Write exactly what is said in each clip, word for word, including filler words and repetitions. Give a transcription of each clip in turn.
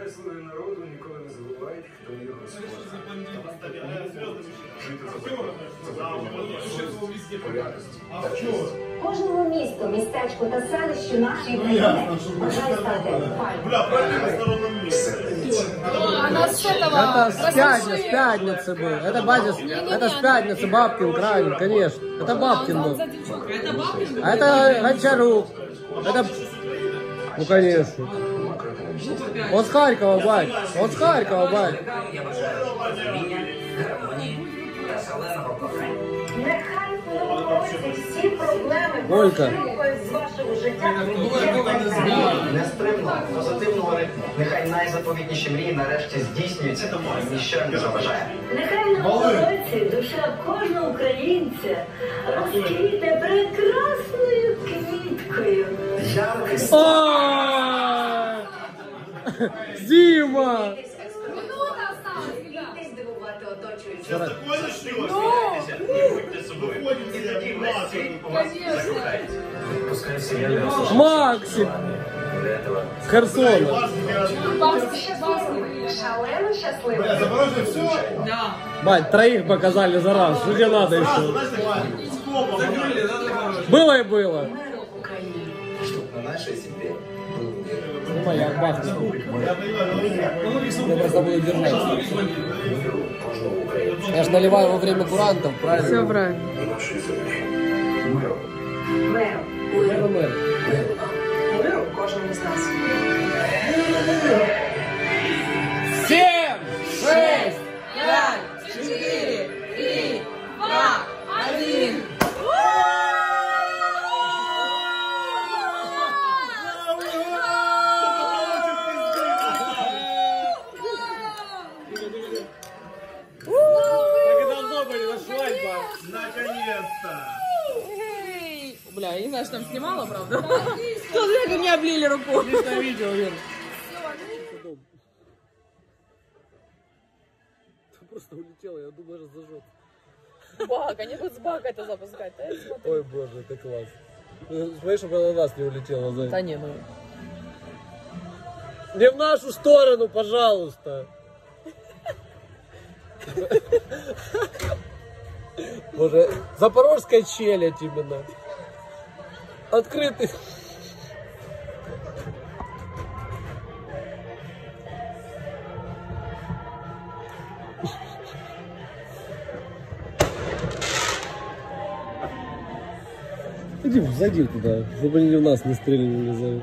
Нехай слуги народу ніколи не забувають, хто є Господь. Кожному місту, містечку та селищу нашої країни бажаю стати файним. Это с пятницы, с пятницы был. Это базис, это с пятницы Бабкин, правильно, конечно. Это Бабкин был. А это Гончарук. Это, ну конечно. Он с Харькова, бать. Он с Харькова, бать. Нехай всі проблеми Олька. з вашого життя Нестримно, позитивного ритму. Нехай найзаповітніші мрії нарешті здійснюються, тому ніщо не заважає. Нехай в новому році душа кожного українця розквітне прекрасною квіткою. Яркий Дима! Здивувати оточуючих. Зараз такое начнется. Будьте собою. І тоді весь світ у вас закохається. Пускай вселенная услышит. Максик! Херсона. Шалено щасливо. Запорожье все? Бать, троих показали за раз. Что тебе надо еще? Было и было. Миру в Україні. Чтоб на нашей земле был мир. Ну, я бахну. Я просто буду держать. Кожного українця. Я ж наливаю во время курантов, правильно? Все правильно. І нашої землі. Миру. Миру. Мир, мир. Миру кожному з нас. Семь, шесть, Пять, четыре, три, два, один. Так и должно быть, на свадьба. Наконец-то! Бля, я не знаю, что там снимала, правда. Тут как меня облили рукой. Отличное видео, Вер. Просто улетела, я думаю, что зажжет. Баг, они будут с бага это запускать. Да, я смотрю. Ой, боже, это класс. Смотри, чтобы она на нас не улетела. Зай. Да не, ну. Не в нашу сторону, пожалуйста. Боже, запорожская челядь именно. Открытый. Иди, зайди туда, чтобы они в нас не стрельнули за.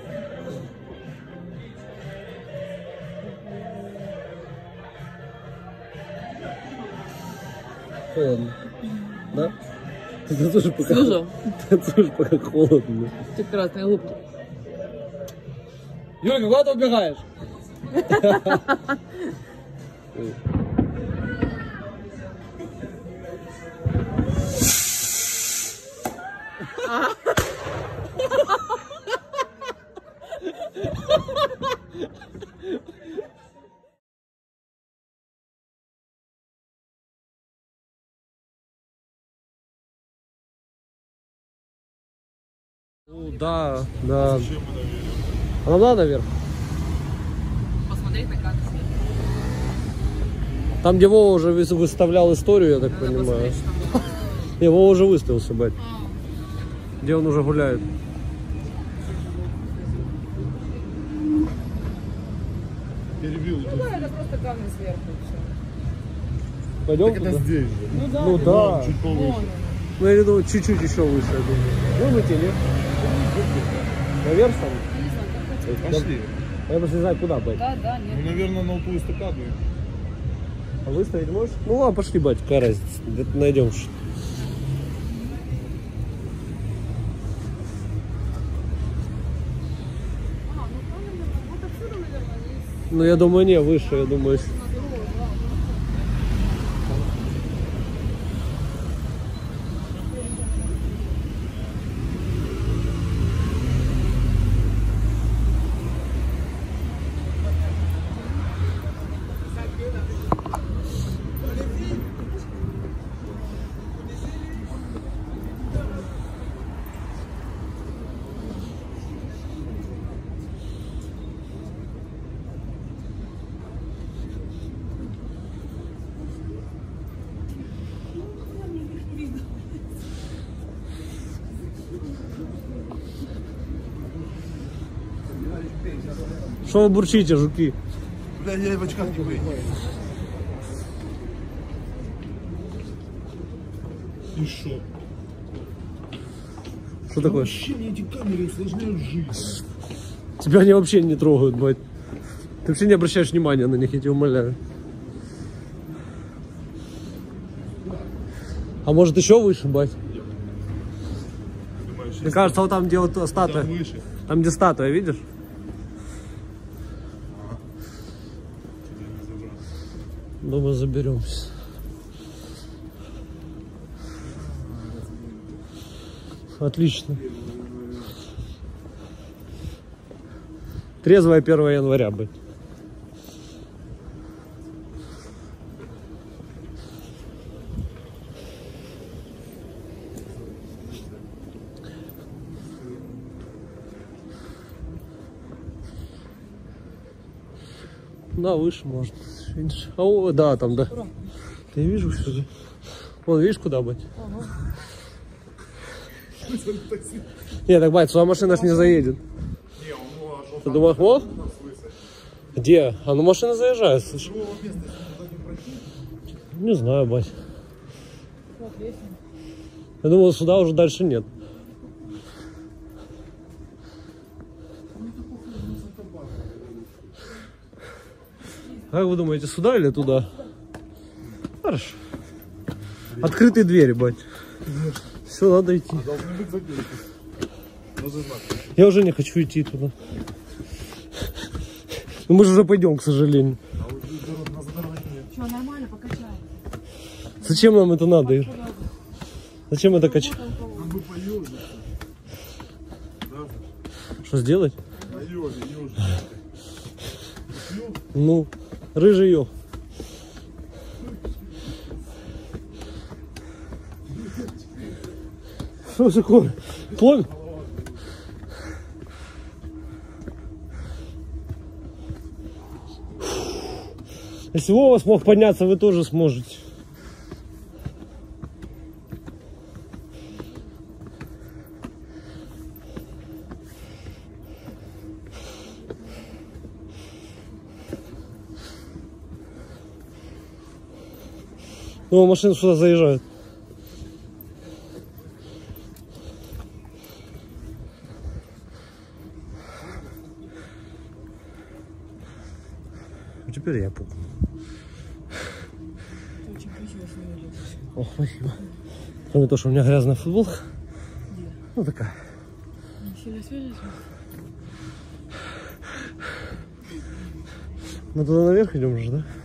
Ладно. Да? Ты танцуешь пока, Слушай. танцуешь пока холодно. Ты красные губки. Юлька, куда ты убегаешь? Ну да, да. А нам надо наверх? Посмотреть на кадр. Там, где Вова уже выставлял историю, я так Надо понимаю. посмотреть, что там было. Не, Вова уже выставился, бать. Где он уже гуляет. Перебил. Ну да, это просто камни сверху и все. Пойдем Так это туда? здесь же. Ну да. Ну да. Чуть повыше. Вон он. Ну я думаю, чуть-чуть еще выше, я думаю. Ну мы тебе. Наверх там? Не знаю, как хотите. Пошли. Я просто не знаю, куда, бать. Да, да, Ну, нет. наверное, на ту эстакаду. А выставить можешь? Ну ладно, пошли, бать, какая разница. Где-то найдем что-то. А, ну там, наверное, вот отсюда, наверное, есть. Ну я думаю, не, выше, я думаю. если- На дорогу, да. Что вы бурчите, жуки? Бля, я в очках не выйду. И шо? Что такое? Вообще мне эти камеры усложняют жизнь. Тебя они вообще не трогают, бать. Ты вообще не обращаешь внимания на них, я тебя умоляю. А может еще выше, бать? Думаешь, Мне кажется, вот там, где вот статуя. там выше? Там, где статуя, видишь? Думаю, заберемся. Отлично. Трезвое первое января быть. Да, выше может. Видишь? А, о, да, там, да. Я вижу все. Вон, видишь, куда быть? Ага. Не, так, бать, сюда машина ж не заедет. Ты думаешь, вот? Где? А ну машина заезжает, слышь. Не знаю, бать. Я думал, сюда уже дальше нет. Как вы думаете, сюда или туда? Хорошо. Открытые двери, бать. Все, надо идти. Я уже не хочу идти туда. Но мы же уже пойдем, к сожалению. Что, нормально, покачай. Зачем нам это надо, Ир? Зачем это качать? Что сделать? Ну, рыжий ё. Что такое? План? Если Вова смог подняться, вы тоже сможете. Ну, машина сюда заезжает. Теперь я помню. Очень красиво выглядишь. О, спасибо. Кроме того, что у меня грязная футболка. Где? Ну такая. Сильно свежишь? Мы туда наверх идем уже, да?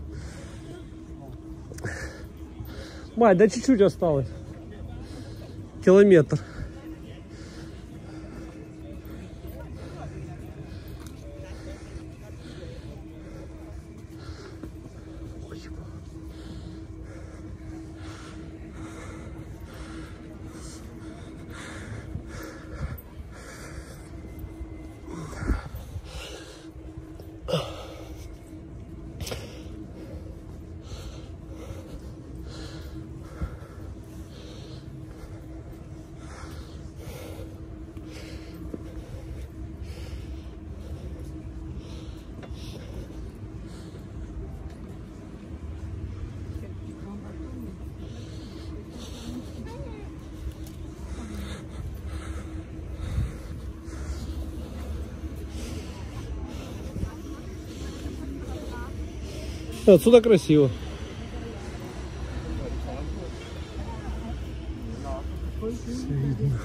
Мать, да чуть-чуть осталось. Километр. Отсюда красиво. Все видно.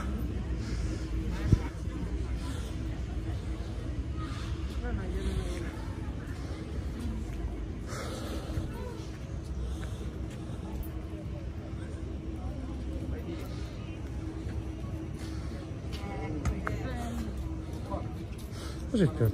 Скажи, как?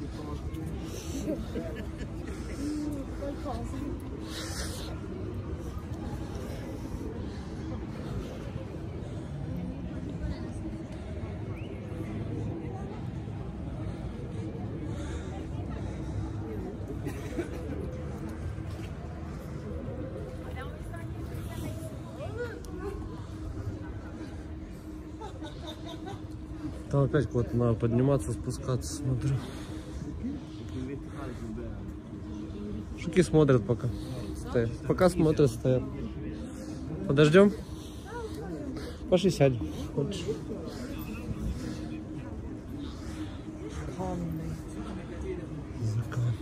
Там опять куда-то надо подниматься, спускаться, смотрю. Шуки смотрят пока. Стоят. Пока смотрят, стоят. Подождем? Пошли сядь. Хочешь? Закат.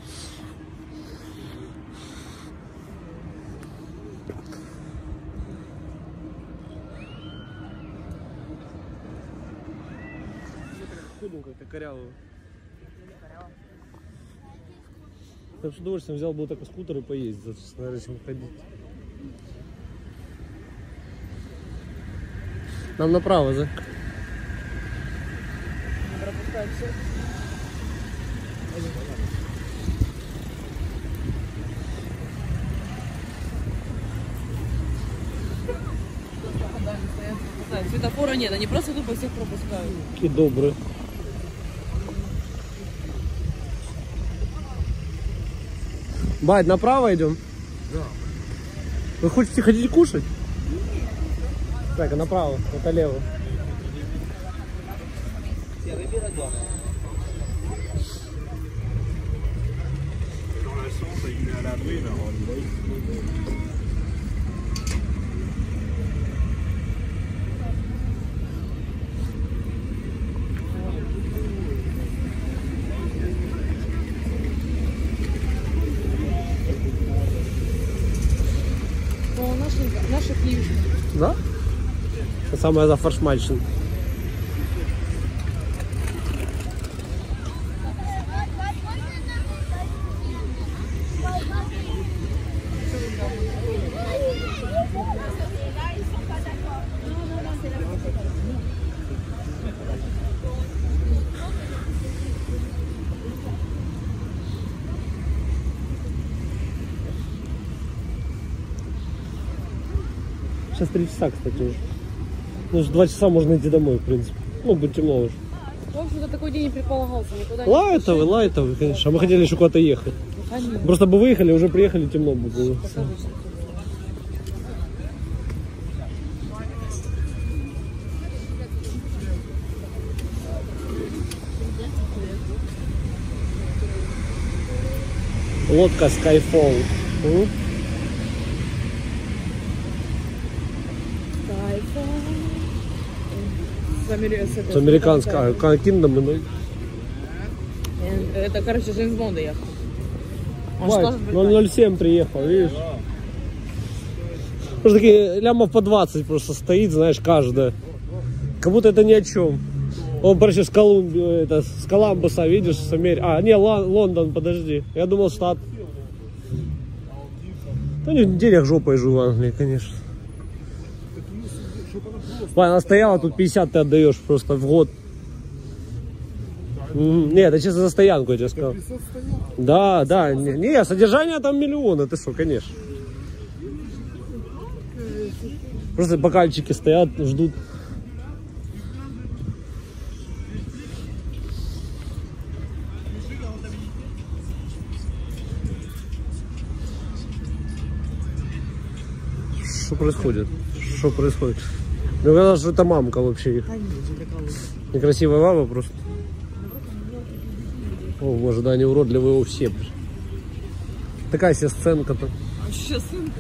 Худенькая, как корявая. Я бы с удовольствием взял бы вот такой скутер и поездить, наверное, чем ходить. Нам направо, да? Светофора нет, они просто тупо всех пропускают. Какие добрые. Бать, направо идем? Да. Вы хотите, хотите кушать? Так, а направо, это лево. Наших ливишек. Да? Это самое за форшмачен. Сейчас три часа, кстати, уже. Ну, уже два часа можно идти домой, в принципе. Ну, будет темно уже. В общем-то, такой день не предполагался. Никуда Лайтовый, лайтовый, конечно. А мы хотели еще куда-то ехать. Конечно. Просто бы выехали, уже приехали, темно бы было. Лодка Skyfall. Угу. С американского Kingdom. Это, короче, Джеймс Бонда ехал. ноль ноль семь приехал, видишь? Просто такие лямов по двадцать просто стоит, знаешь, каждая. Как будто это ни о чем. Он, короче, с Колумбии, это, с Коламбуса, видишь, с Америки. А, не, Лондон, подожди. Я думал, штат. Да не, денег жопой живу в Англии, конечно. Она стояла, тут пятьдесят ты отдаешь просто в год. Нет, это чисто за стоянку, я тебе сказал. Да, да, не, не, содержание там миллиона, ты что, конечно. Просто бокальчики стоят, ждут. Что происходит? Что происходит? Мне казалось, что это мамка вообще их. Некрасивая мама просто. О, в ожидании уродливые у все. Такая себе сценка-то. Сейчас сценка.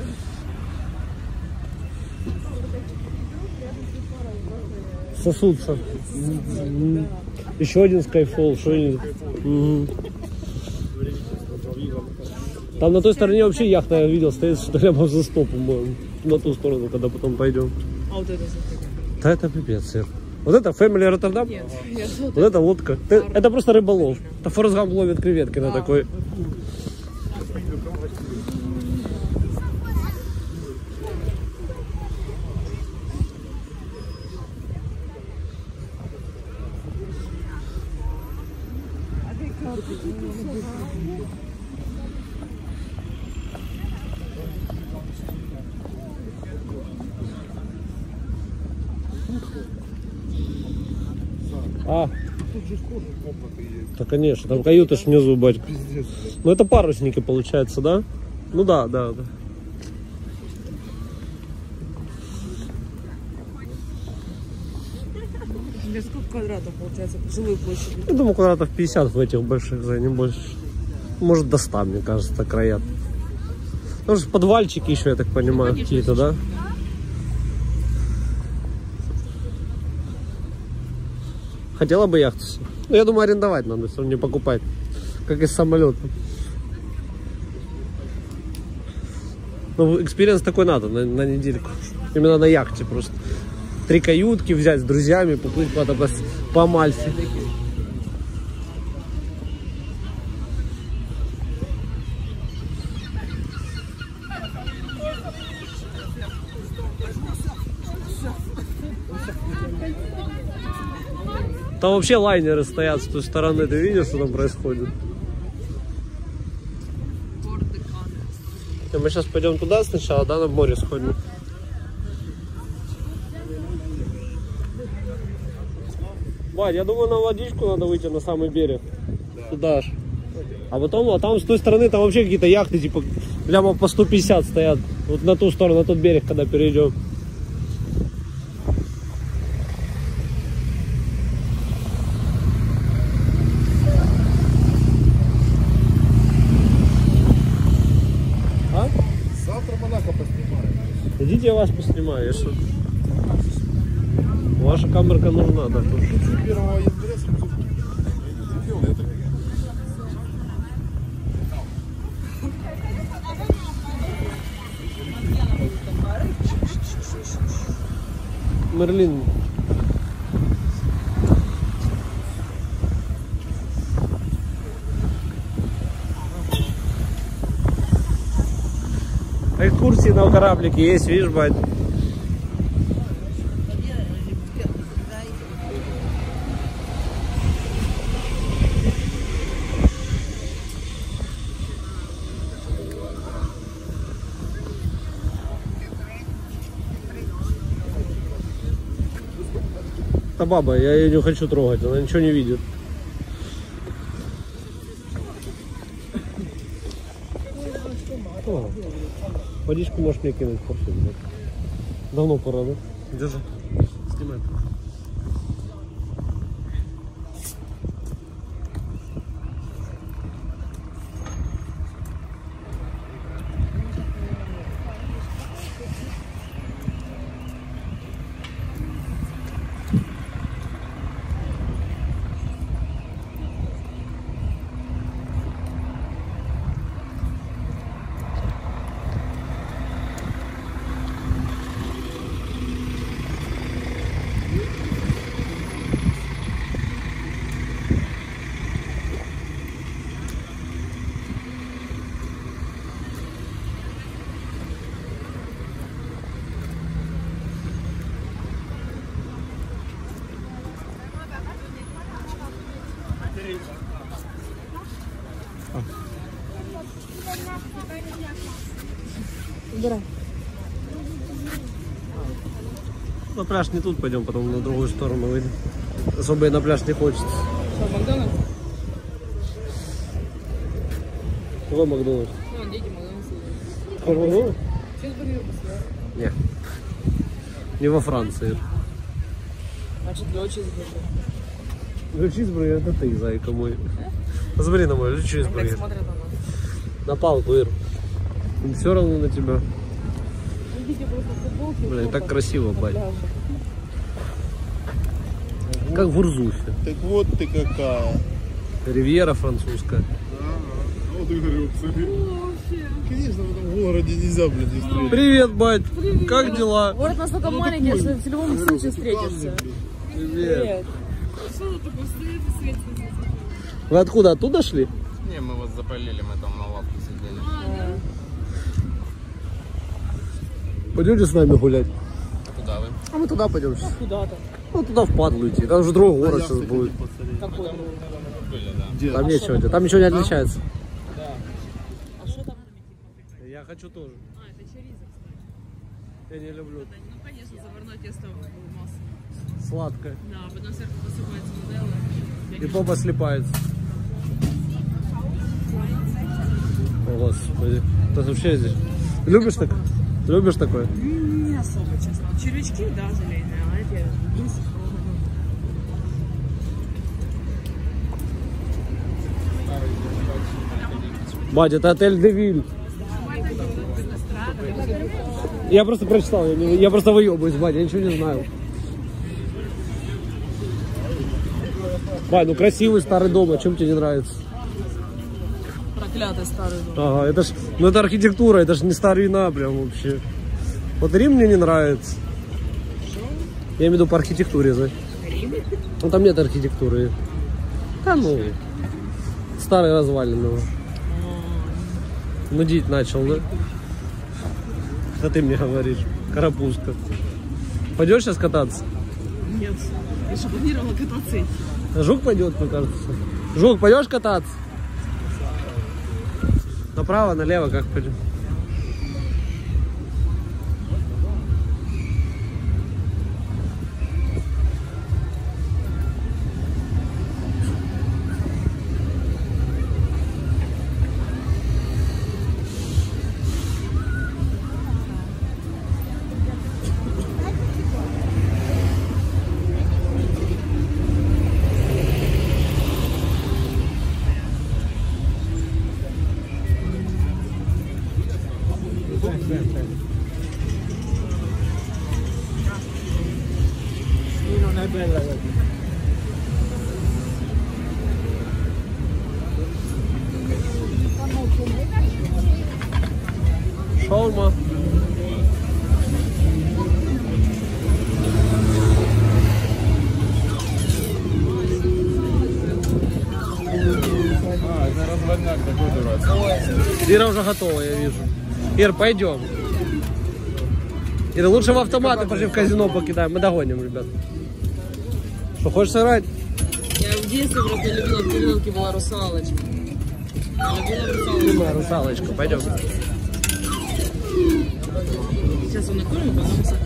Сосутся. Еще один Skyfall. Что они... угу. Там на той стороне вообще яхта, я видел, стоит что-то прямо за сто, по-моему. На ту сторону, когда потом пойдем. А вот это? Да это пипец, сэр. Вот это Family Роттердам? Нет, нет. Вот это лодка. Это, это просто рыболов. Это Форрест Гамп ловит креветки на такой. А, да, конечно, там каюта ж внизу, батька. Ну это парусники получается, да? Ну да, да, да. Без сколько квадратов получается по жилой площади? Я думаю, квадратов пятьдесят в этих больших, за не больше. Может, до ста, мне кажется, края. Потому что подвальчики еще, я так понимаю, какие-то, да? Хотела бы яхту. Ну, я думаю, арендовать надо, все равно не покупать. Как из самолета. Ну, экспириенс такой надо на, на недельку. Именно на яхте просто. Три каютки взять с друзьями, поплыть куда-то по, по Амальфи. Там вообще лайнеры стоят с той стороны, ты видишь, что там происходит? И мы сейчас пойдем туда сначала, да, на море сходим. Вань, я думаю, на водичку надо выйти на самый берег. Да. Туда аж. А потом, а там с той стороны, там вообще какие-то яхты, типа, прямо по сто пятьдесят стоят. Вот на ту сторону, на тот берег, когда перейдем. Идите, я вас поснимаю, я что? Ваша камерка нужна, да, тоже. Мерлин. Экскурсии на кораблике есть, видишь, бать? Это баба, я ее не хочу трогать, она ничего не видит. О, водичку можешь мне кинуть, парфюм, да? Давно пора, да? Держи, снимай. Убирай. На пляж не тут пойдем, потом на другую сторону выйдем. Особо и на пляж не хочется. Что, Макдональдс? Какой Макдональдс? Ну, дети Макдональдс. Какой Макдональдс? Чизбургер посмотрел. Нет. Не во Франции. Значит, для чизбургер. Лю чизбургер это ты, зайка мой. Посмотри на мой лю Так чизбургер. смотрят на нас. На палку, Ир. Им все равно на тебя. Идите просто в футболке. Блин, так красиво, бать. Как в Урзуфе. Так вот ты какая. Ривьера французская. Ага. Вот и говорю, смотри. Конечно, в этом городе нельзя, блин, не встретить. Привет, бать. Привет. Как дела? Город настолько маленький, что в любом случае встретишься. Привет. Что тут такое стоит и светится? Вы откуда? Оттуда шли? Не, мы вот запалили, мы там на лавке сидели. Пойдете с нами гулять? Куда вы? А мы туда пойдем сейчас. Куда-то. Ну, туда в Падлу идти. Там уже другой город сейчас будет. Какой? Были, да. Там нечего, делать. Там ничего не отличается. А что там? Я хочу тоже. А, это чориза, кстати. Я не люблю. Ну, конечно, заварное тесто в масло. Сладкое. Да, потом сверху посыпается нутелла. И попа слипается. О, Господи. Ты вообще здесь? Любишь такое? Любишь такое? Не особо, честно. Червячки, да, желейные, а эти лис. Бать, это отель Девиль. Я просто прочитал, я, не, я просто выебываюсь, бать, я ничего не знаю. Бать, ну красивый старый дом, а чем тебе не нравится? Проклятый старый дом. Ага, это ж, ну это архитектура, это ж не старина прям вообще. Вот Рим мне не нравится. Я имею в виду по архитектуре, да? Ну там нет архитектуры. Да ну, старый развалины. Нудить начал, да? Это ты мне говоришь, карапузка. Пойдешь сейчас кататься? Нет, я же планировала кататься. Жук пойдет, мне кажется. Жук, пойдешь кататься? Направо, налево, как пойдем? Шаурма. А, это разводняк такой дурацкий. Ира уже готова, я вижу. Ир, пойдем. Ира, лучше в автоматы пошли в казино покидаем. Мы догоним, ребят. Что, хочешь сыграть? Я в детстве просто любила, в переделке была русалочка. Я любила русалочку. Любая русалочка, пойдем. Сейчас он накормит, потом сахар.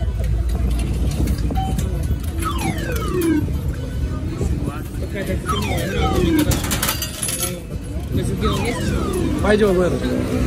Какая-то фирмовая нравится мне, когда мы сделаем вместе. Пойдем, Ира.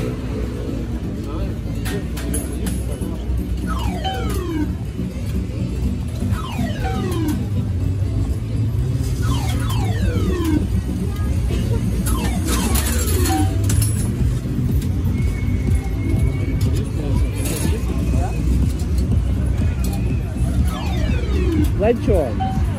Зачем?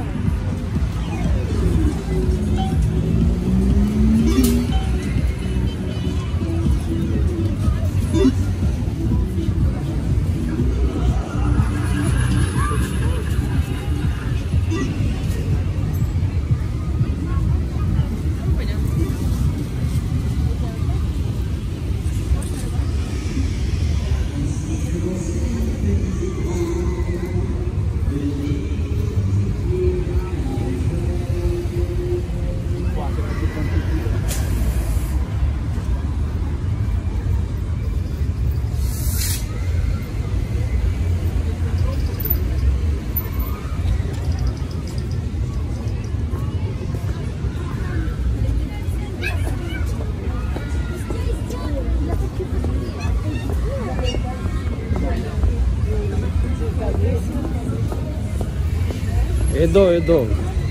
Иду, иду.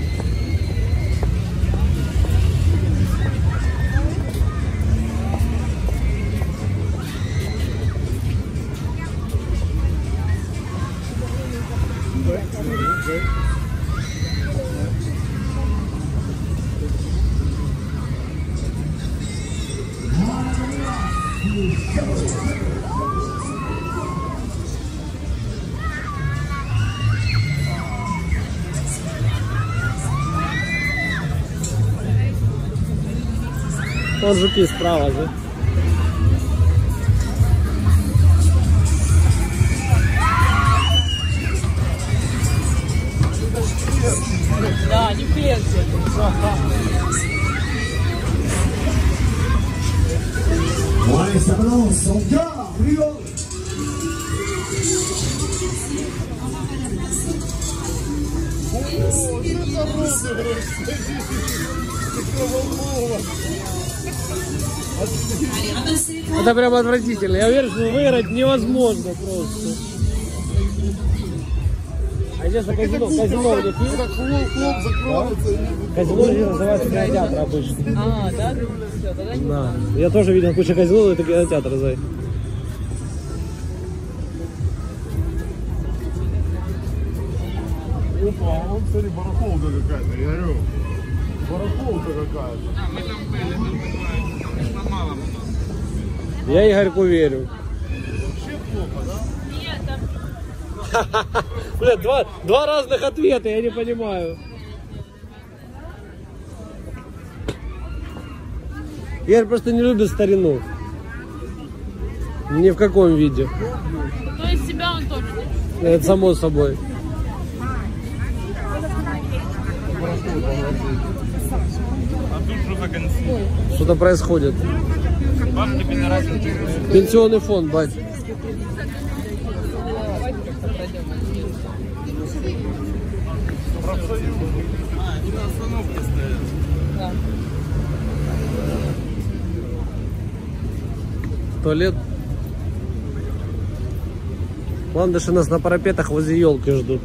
Вон жуки справа, да? Да, не в клетке. Это прям отвратительно. Я уверен, что выиграть невозможно просто. А здесь на казино, казино где есть? Как клуб, клуб закроется. Казино здесь называется кинотеатр обычно. А, да? Все, тогда не Да. Я тоже видел кучу казино, но это кинотеатр, зай. Опа, а вон, смотри, барахолка какая-то, я говорю. Барахолка какая-то. А, мы там были, там бывает. Конечно, мало много. Я Игорьку верю. Вообще плохо, да? Бля, два, два разных ответа, я не понимаю. Игорь просто не любит старину. Ни в каком виде. То есть себя он тоже. Это само собой. А тут что за конец? Что-то происходит. Вам тебе не раз. Пенсионный фонд, бать. Туалет. Ландыши нас на парапетах возле елки ждут.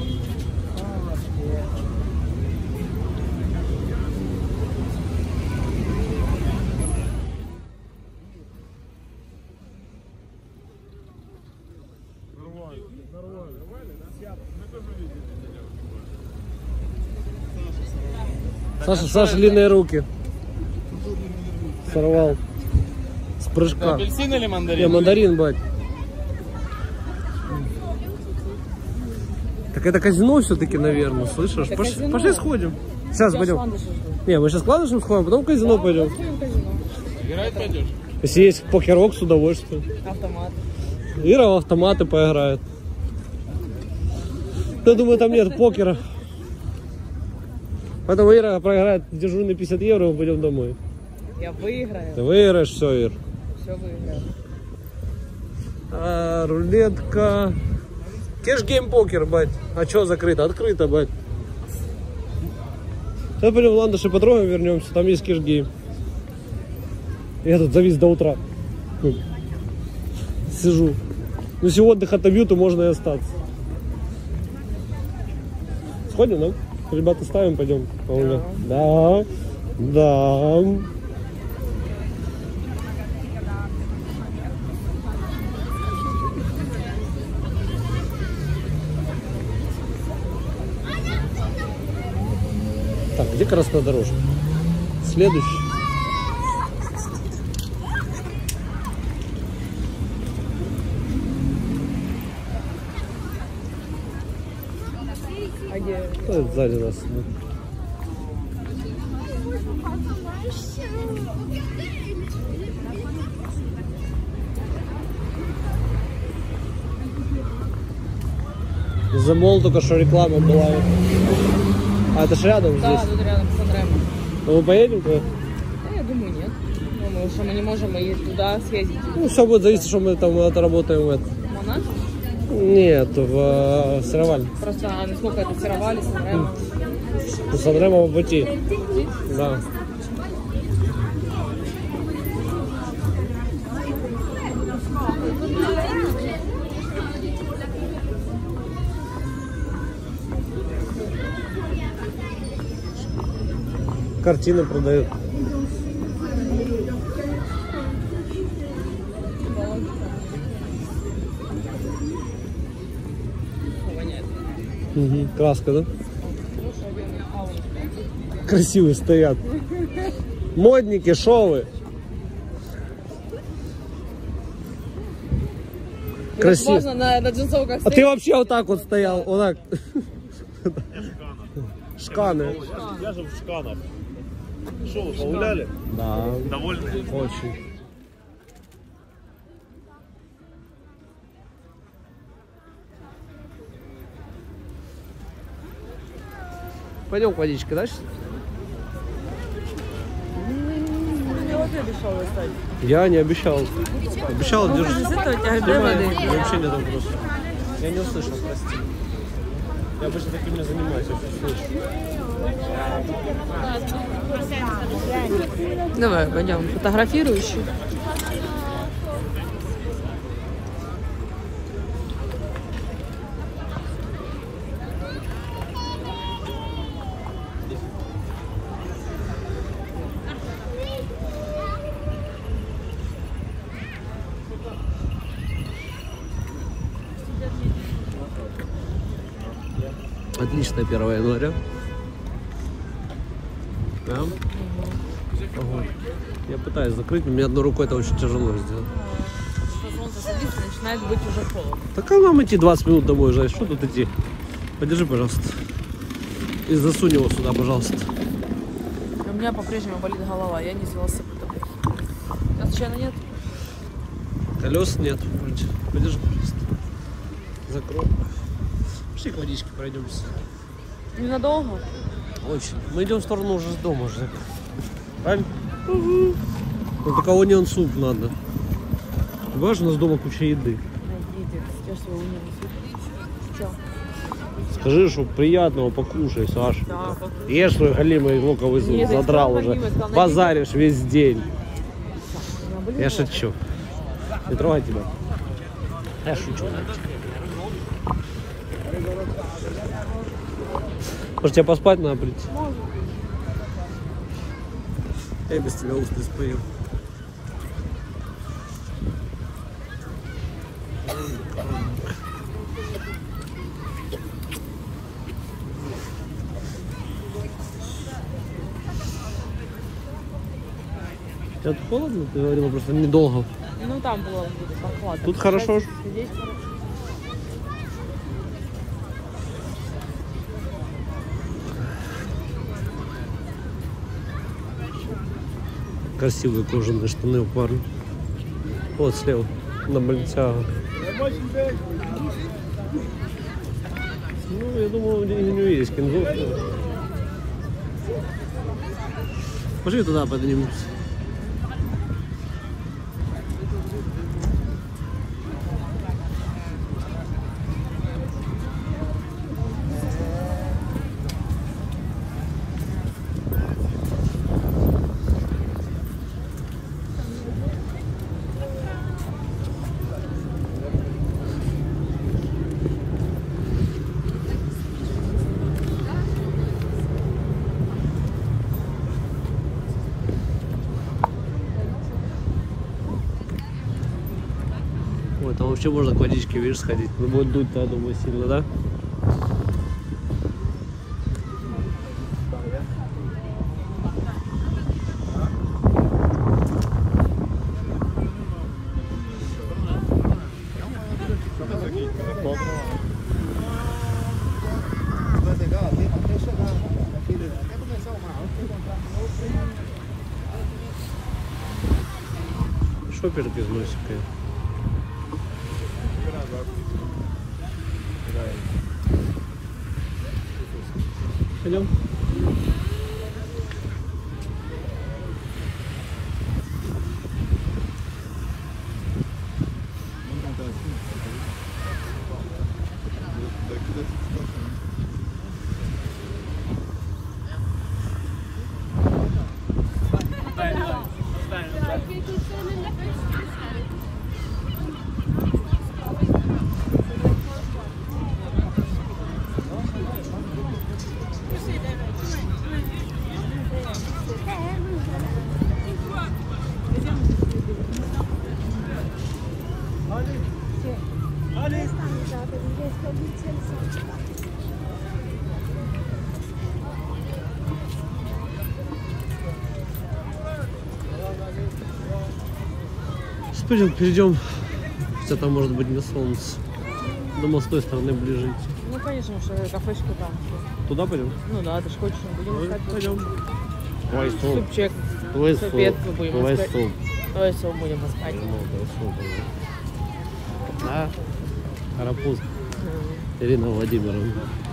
Саша, Саша, длинные руки. Сорвал. С прыжка. Апельсин или мандарин? Не, мандарин, бать. Так это казино все-таки, наверное, слышишь? Это Пошли, казино. пошли сходим. Сейчас Я пойдем. Ландыша жду. Не, мы сейчас к Ландышам сходим, потом в казино пойдем. Откроем казино. Играть пойдешь? Если есть покерок, с удовольствием. Автомат. Ира в автоматы поиграет. Я думаю, там нет покера. Поэтому Ира проиграет дежурный пятьдесят евро, мы пойдем домой. Я выиграю. Ты выиграешь, все, Ир. Все выиграю. А, рулетка. Кэш гейм покер, бать. А что закрыто? Открыто, бать. Сейчас пойдем в Ландыши потрогаем, вернемся. Там есть кэш гейм. Я тут завис до утра. Сижу. Ну, если отдых отобью, то можно и остаться. Сходим, да? Ребята, ставим, пойдем. Да. Да. Да. Так, где краснодорожка? Следующий. А где? Кто это сзади нас? За мол только что реклама была. А это ж рядом Да, здесь. тут рядом с Андреем. Ну, мы поедем туда? Да, я думаю, нет. Думаю, что мы не можем и туда съездить. Ну, все будет зависеть, что мы там отработаем в это. Монаш? Нет, в э, Сыроваль. Просто а, насколько это сыровали, с Андреем. У Санрема по пути. Да. Картины продают. Воняет. Угу. Краска, да? Красивые стоят. Модники, шовы. Красиво. Можно на, на джинсовках А стоять. ты вообще вот так вот стоял, вот так. Шканы. Я же в шканах. Что, вы погуляли? Да. Довольны? Очень. Пойдем к водичке, да? Я не обещал. Обещал, держи. Снимай. Вообще нет вопроса. Я не услышал, прости. Я обычно таким не занимаюсь, я все слышу. Давай, пойдем. Фотографирующий. Отлично, первое января. Да? Ага. Я пытаюсь закрыть, но мне одной рукой это очень тяжело сделать. Что солнце садится, начинает быть уже холодно. Так а нам идти двадцать минут домой уже. Что тут идти? Подержи, пожалуйста. И засунь его сюда, пожалуйста. У меня по-прежнему болит голова, я не с велосипедом. А случайно нет? Колес нет. Подержи, пожалуйста. Закрой. Пошли к водичке пройдемся. Ненадолго? Очень. Мы идем в сторону уже дома уже. Правильно? Угу. Ну только вон он суп надо. Понимаешь, у нас дома куча еды. Скажи, что приятного покушай, Саш. Да, ешь свой голимый луковый зуб, Нет, задрал я уже. голимый, сказал, Базаришь весь день. Я, Я шучу. Не трогай тебя. Я шучу. Может, тебе поспать надо прийти? Можно. Я без тебя устриц поем. Тебе холодно? Ты говорила просто недолго. Ну там было прохладно. Тут хорошо. Здесь хорошо. Красивые кожаные штаны у парня. Вот слева, на Balenciaga. Ну, я думаю, деньги не есть. Кинзов. Пошли туда поднимемся. Ой, там вообще можно к водичке, видишь, сходить. Но будет дуть-то, я думаю, сильно, да? Шоперки из носика. Пойдем. Сейчас пойдем, перейдем, хотя там может быть не солнце. Думал, с той стороны ближе идти. Ну, конечно, что кафешка там. Туда пойдем? Ну да, ты же хочешь, будем искать. Пойдем. Твой суп. Супчик. Твой суп. Супец будем Твой искать. суп. Твой суп будем искать. Ну, твой суп. А? Карапуз. Ирина Владимировна.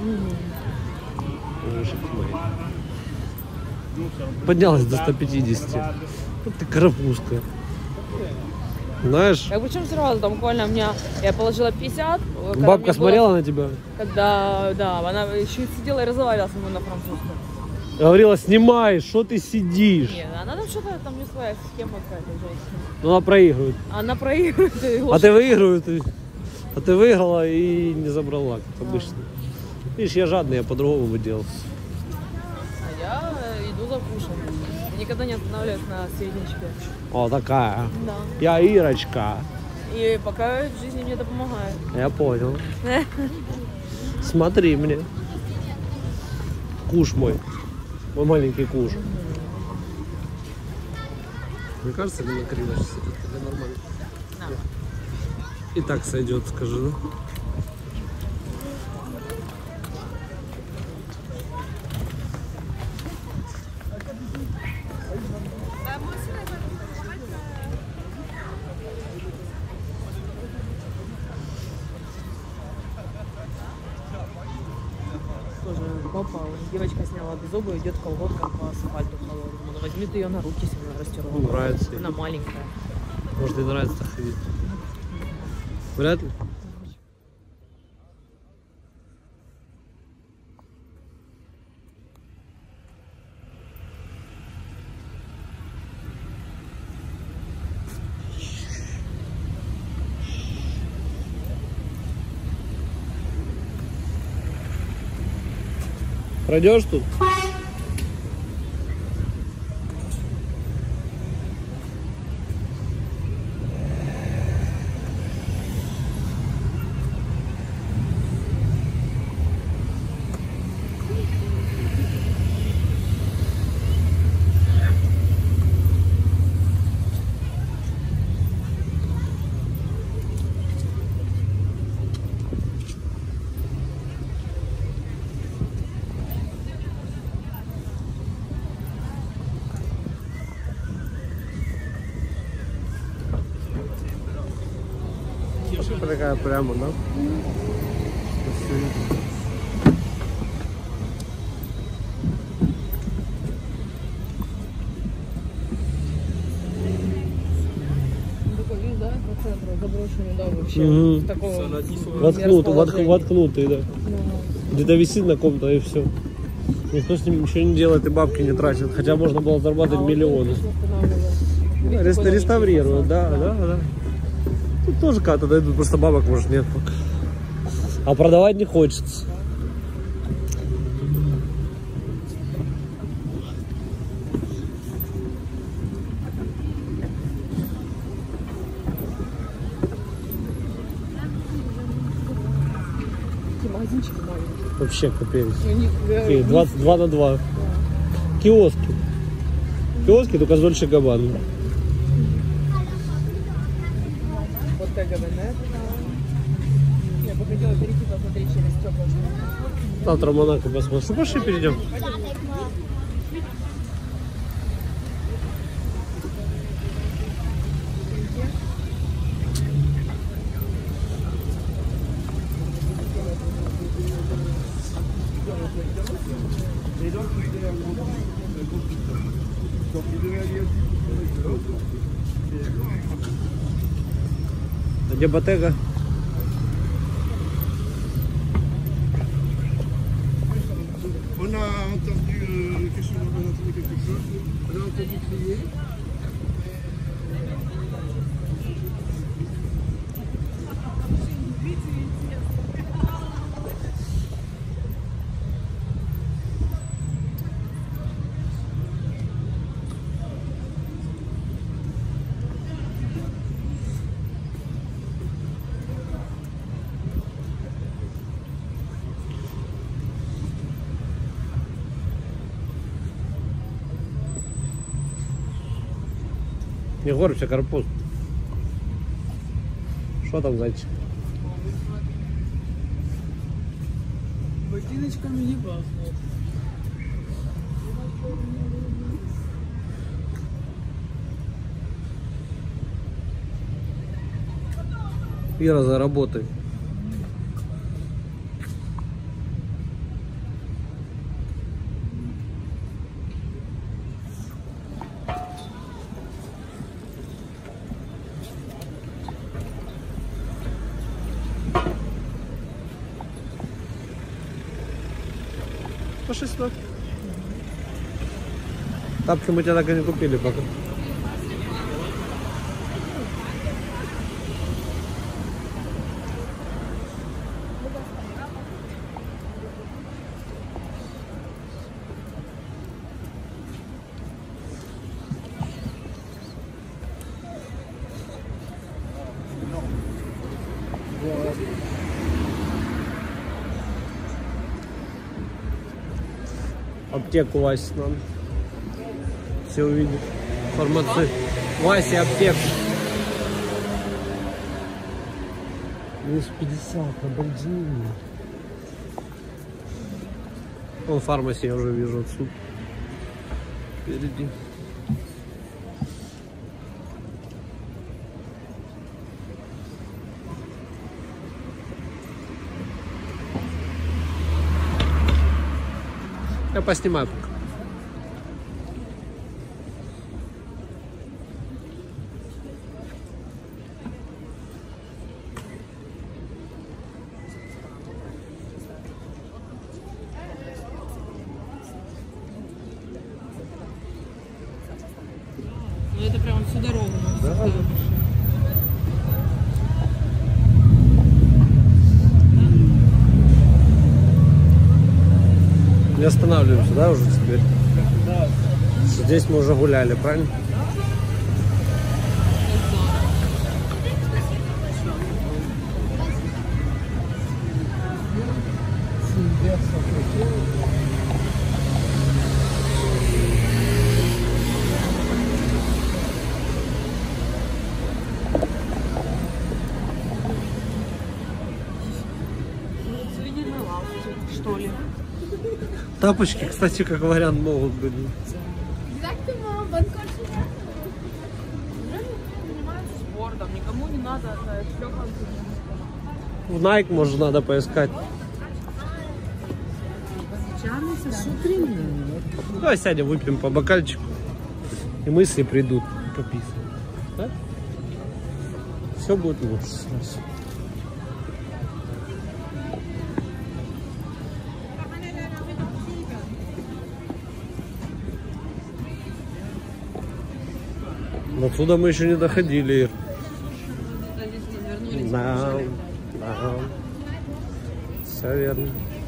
Ужас мой. Поднялась до ста пятидесяти. Вот ты карапузка. Знаешь? Так причем сразу, там буквально у меня, я положила пятьдесят. когда Бабка мне смотрела было- на тебя? Когда, да, она еще и сидела и разговаривала со мной на французском. Говорила, снимай, что ты сидишь? Нет, она там что-то, там не своя схема какая-то женщина. Ну, она проигрывает. Она проигрывает. и А лошадь- ты выигрываешь, ты... а ты выиграла и не забрала, как обычно. Видишь, я жадный, я по-другому бы делал. А я э, иду за кушем. Никогда не останавливаюсь на средничке. О, такая. Да. Я Ирочка. И пока в жизни мне это помогает. Я понял. Смотри мне. куш мой. Мой маленький куш. Мне кажется, или на криво сейчас идет, или нормально? Да. И так сойдет, скажи, да? Тоже папа, девочка сняла без зубы, идет в колготках по асфальту холодному. Она возьмет ее на руки, если она растерла. Ну, нравится. Она маленькая. Может, ей нравится так ходить. Вряд ли. Пройдешь тут? Такая прямо, да? Заброшенный, да, вообще. Угу. Такого Воткнутый, вотк, воткнутый, да. Где-то висит на ком-то и все. Никто с ним ничего не делает и бабки не тратит. Хотя можно было зарабатывать миллионы. Рес, реставрируют, да, да, да. Тут тоже как-то дойдут, просто бабок может нет. А продавать не хочется. магазинчики маленькие. Вообще капец. Них, двадцать два на два. Да. Киоски. Киоски только с Дольче Габбана. Вот так говорят. Я бы хотела перейти посмотреть через стекла. Завтра в Монако посмотрим. Пошли перейдем. А где Ботега? On a entendu euh, quelque chose, on a entendu quelque chose, on a entendu crier. Егор, все карпуз. Что там, зайчик? Ботиночками не пахнет. Ира, заработай. Пошли сюда. Тапки мы тебя так и не купили пока. Аптеку Васе надо. Все увидят. Фармацевт. Васе аптеку. Минус пятьдесят, обалденно. Вон фармаси я уже вижу отсюда. Впереди. Я поснимаю пока. Ну это прям всю дорогу. Да, да. Не останавливаемся, да, уже теперь? Да. Здесь мы уже гуляли, правильно? Сувенирная лавка, что ли? Тапочки, кстати, как вариант, могут быть. Занимаются спортом, никому не надо шлепанцы. В Nike, может, надо поискать. Давай сядем, выпьем по бокальчику. И мысли придут пописать. Да? Все будет лучше сразу. Но отсюда мы еще не доходили. Да, да. Все верно.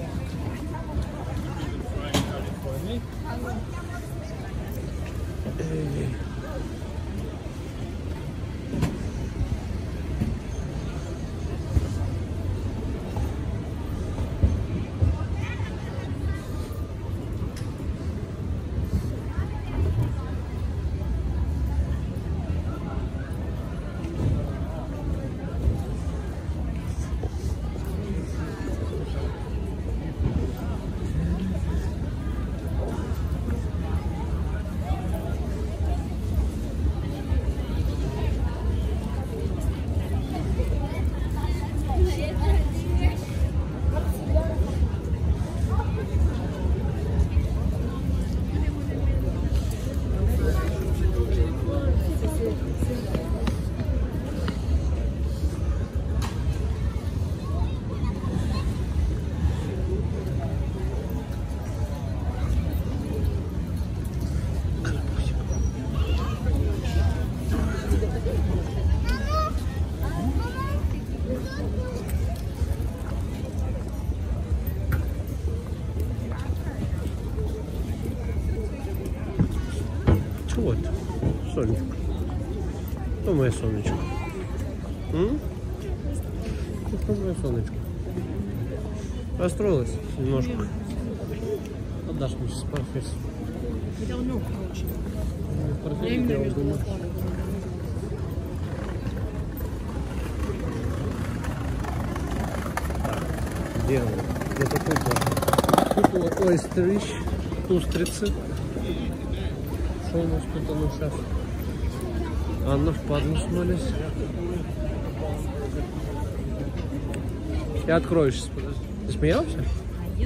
Чего это? Сонечка. Что моя Сонечка? М? Что моя Сонечка? Расстроилась немножко. Отдашь мне сейчас профессор. Хотя у него, короче. Я именно между Делаем. Это тут. Тут вот ойстерищ, устрицы. Что у нас тут оно сейчас? Анна впадлу смылись. Я открою сейчас, подожди. Ты смеялся? Нет.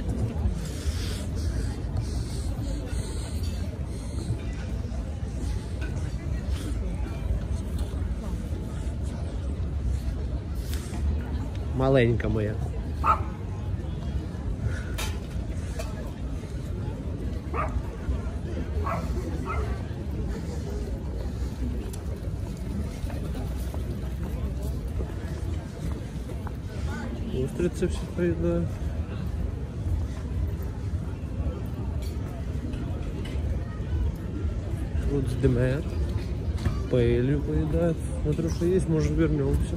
Маленька моя. Устрицы все поедают. Вот сдымает. Паэлью поедает. Смотрю, что есть, может вернемся.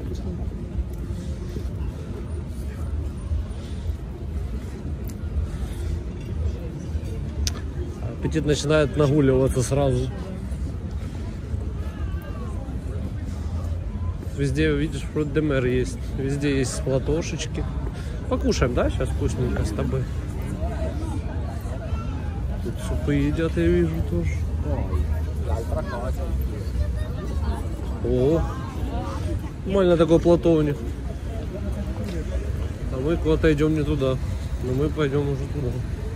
Аппетит начинает нагуливаться сразу. Везде, видишь, фрут де мер есть. Везде есть платошечки. Покушаем, да, сейчас вкусненько с тобой. Тут супы едят, я вижу тоже. О, нормально такой плато у них. А мы куда-то идем не туда. Но мы пойдем уже туда.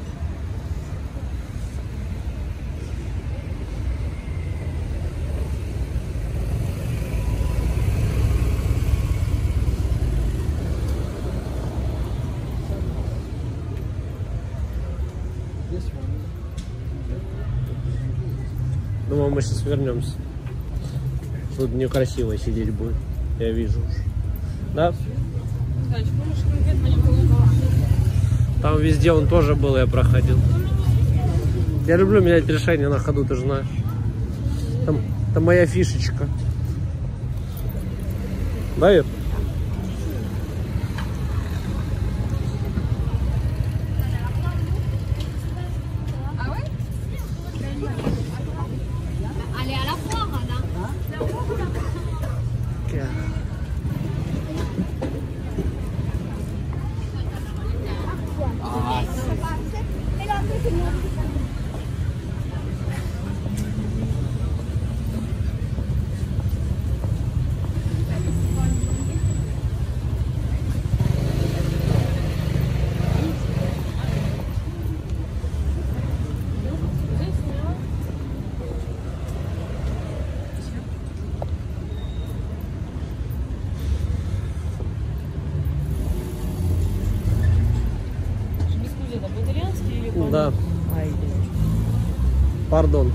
Думаю, мы сейчас вернемся. Тут некрасиво сидеть будет. Я вижу уже. Да? Там везде он тоже был, я проходил. Я люблю менять решения на ходу, ты же знаешь. Там, там моя фишечка. Да, Ир? Да. Пардон.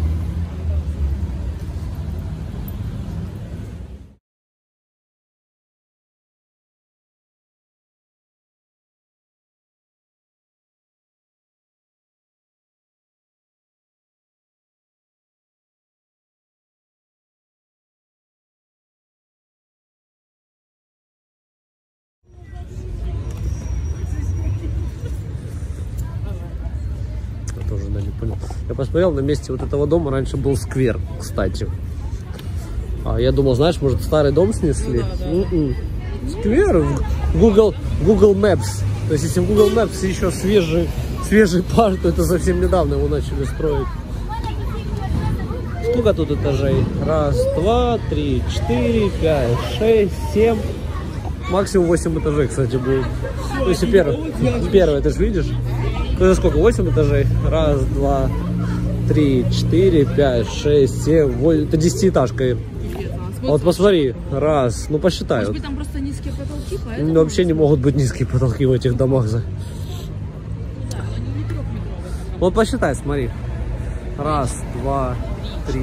Тоже, да, не понял. Я посмотрел, на месте вот этого дома раньше был сквер, кстати. А я думал, знаешь, может, старый дом снесли? Ну, да, да. Сквер в Google, Google Maps. То есть, если в Google Maps еще свежий, свежий пар, то это совсем недавно его начали строить. Сколько тут этажей? Раз, два, три, четыре, пять, шесть, семь. Максимум восемь этажей, кстати, будет. То есть, первый, первый этаж, видишь? Это сколько? восемь этажей? Раз, два, три, четыре, пять, шесть, семь, восемь. Это десятиэтажка. Вот посмотри. Раз. Ну посчитай. Может быть, там просто низкие потолки, поэтому... Вообще не могут быть низкие потолки в этих домах. Да, они не трехметровые. Вот посчитай, смотри. Раз, два, три.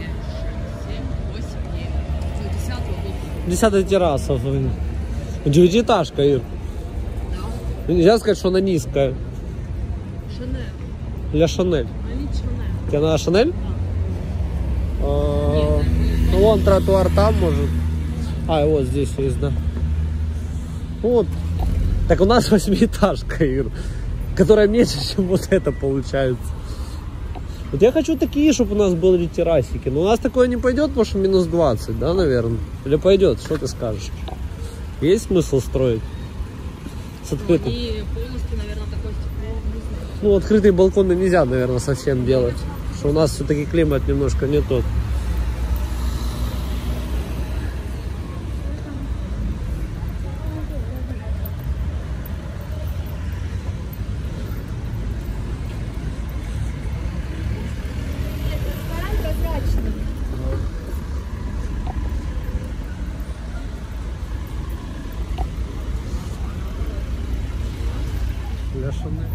Десятая терраса. Девятиэтажка, Ир. Нельзя сказать, что она низкая. Шанель. Для Шанель. Они Шанель. Тебе надо Шанель? Да. А, ну, вон тротуар там, может. А, и вот здесь есть, да. Вот. Так у нас восьмиэтажка, Ир, которая меньше, чем вот это получается. Вот я хочу такие, чтобы у нас были террасики. Но у нас такое не пойдет, потому что минус двадцать, да, наверное? Или пойдет? Что ты скажешь? Есть смысл строить? С открытым. Они полностью, наверное, такой стекло. Ну, открытые балконы нельзя, наверное, совсем делать. Потому что у нас все-таки климат немножко не тот. Для Шанель.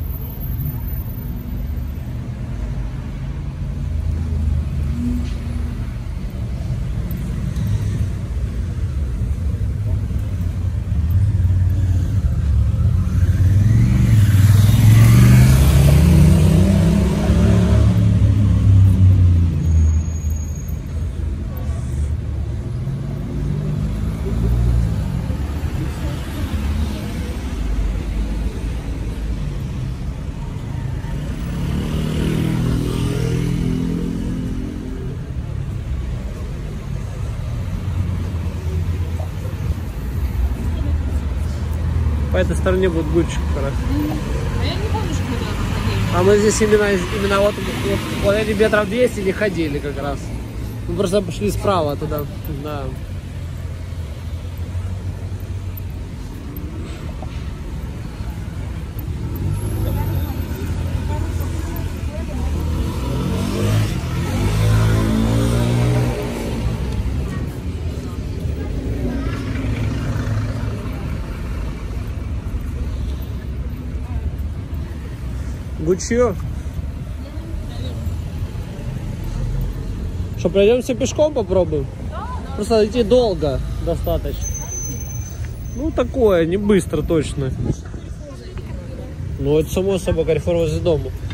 По этой стороне будет Гуччи как раз. А я не помню, что мы туда проходили. А мы здесь именно, именно вот, вот, вот эти метров двести не ходили как раз. Мы просто пошли справа туда. Да. Гуччи. Что, пройдемся пешком попробуем? Да, да. Просто идти долго достаточно. Ну, такое, не быстро точно. Ну, это само собой, Каррефур возле дома.